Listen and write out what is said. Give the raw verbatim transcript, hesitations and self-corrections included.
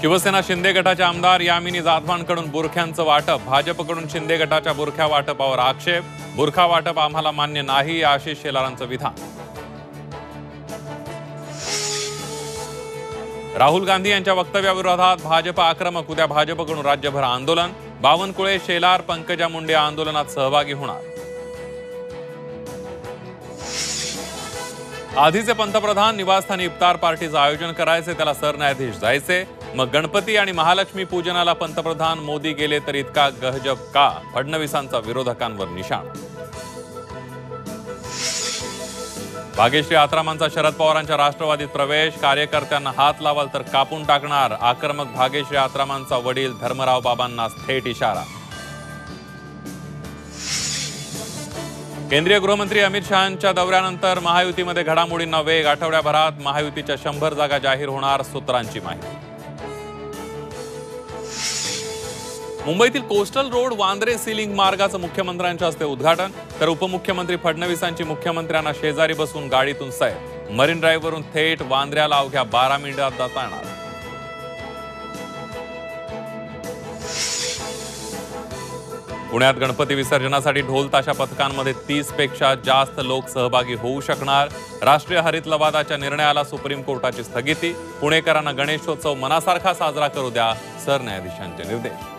शिवसेना शिंदे गटाच्या आमदार यामिनी जाधवांकडून बुरख्यांचं वाटप, भाजपकडून शिंदे गटाच्या बुरख्या वाटपावर आक्षेप, बुरखा वाटप आम्हाला मान्य नाही, आशिष शेलारांचं विधान. राहुल गांधी यांच्या वक्तव्याविरोधात भाजप आक्रमक, उद्या भाजपकडून राज्यभर आंदोलन, बावनकुळे, शेलार, पंकजा मुंडे आंदोलनात सहभागी होणार. आधीचे पंतप्रधान निवासस्थानी इफ्तार पार्टीचं आयोजन करायचे, त्याला सरन्यायाधीश जायचे, मग गणपती आणि महालक्ष्मी पूजनाला पंतप्रधान मोदी गेले तर इतका गहजब का? फडणवीसांचा विरोधकांवर निशाण. भाग्यश्री आत्रामांचा शरद पवारांच्या राष्ट्रवादीत प्रवेश, कार्यकर्त्यांना हात लावाल तर कापून टाकणार, आक्रमक भाग्यश्री आत्रामांचा वडील धर्मराव बाबांना थेट इशारा. केंद्रीय गृहमंत्री अमित शहांच्या दौऱ्यानंतर महायुतीमध्ये घडामोडींना वेग, आठवड्याभरात महायुतीच्या शंभर जागा जाहीर होणार, सूत्रांची माहिती. मुंबईतील कोस्टल रोड वांद्रे सीलिंग मार्गाचं मुख्यमंत्र्यांच्या हस्ते उद्घाटन, तर उपमुख्यमंत्री फडणवीसांची मुख्यमंत्र्यांना शेजारी बसून गाडीतून सैर, मरीन ड्राईव्हवरून थेट वांद्र्याला अवघ्या बारा मिनिटात जाता येणार. पुण्यात गणपती विसर्जनासाठी ढोल ताशा पथकांमध्ये तीस पेक्षा जास्त लोक सहभागी होऊ शकणार, राष्ट्रीय हरित लवादाच्या निर्णयाला सुप्रीम कोर्टाची स्थगिती, पुणेकरांना गणेशोत्सव मनासारखा साजरा करू द्या, सरन्यायाधीशांचे निर्देश.